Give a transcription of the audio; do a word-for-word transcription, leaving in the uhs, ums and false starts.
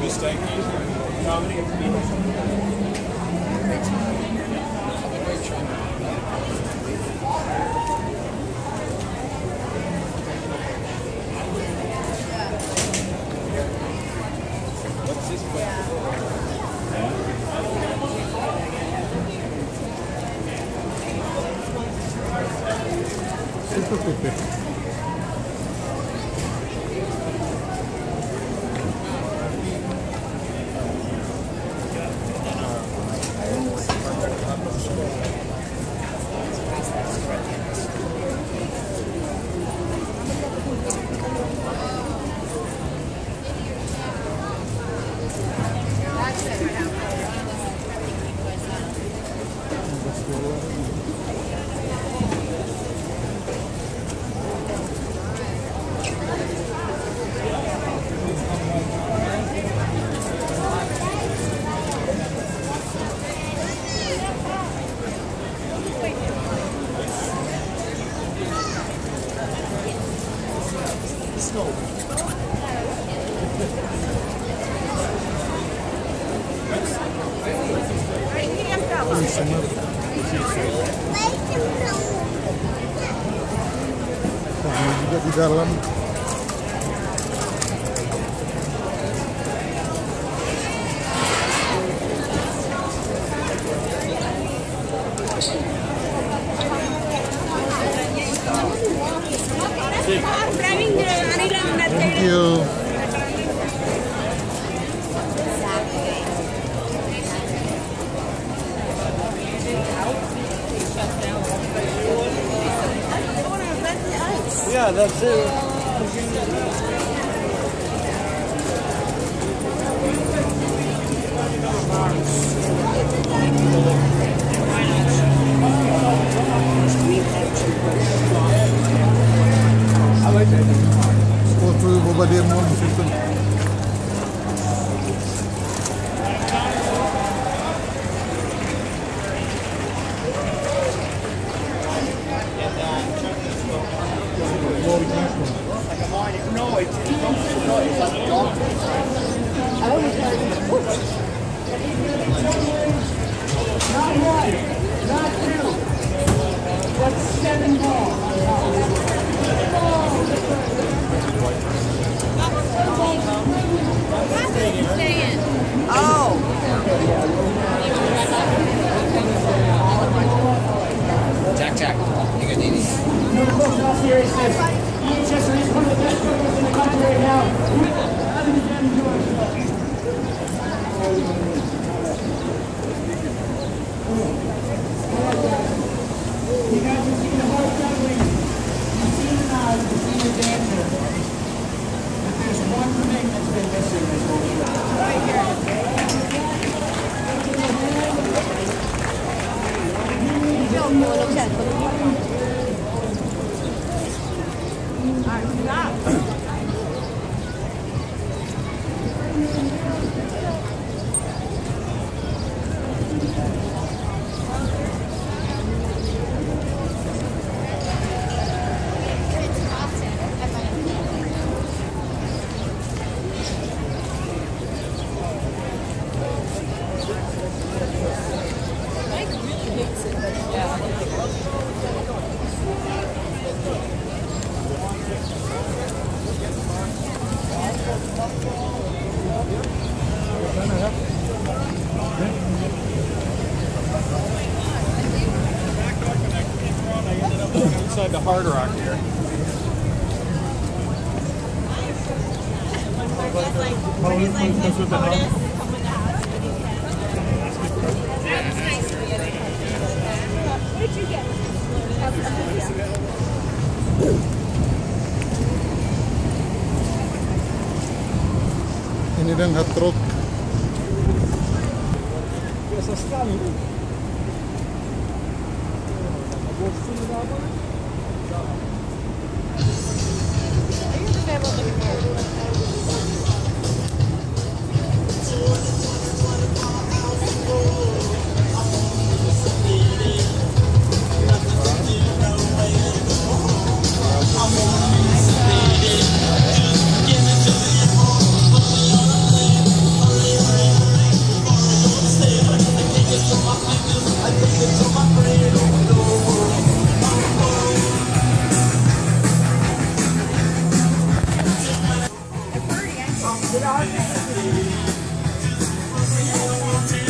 mistake. Comedy. What's this place? Nah, juga di dalam. Thank you. Yeah, that's it. I like that. Supposed to go by the morning system. No, it's like dog. Not one, not two, but seven balls. Oh. Tack, tack. You got Didi. No, folks, in all seriousness, Ian Chester is one of the best coaches in the country right now. How did you get enjoy yourself? You guys have seen the horse juggling. You've seen the knives, you've seen the dancer. But there's one thing that's been missing in this whole show. Right here. Inside the Hard Rock here. That's what the hell? Ini dan hard rock. Biasa sekali. Good afternoon.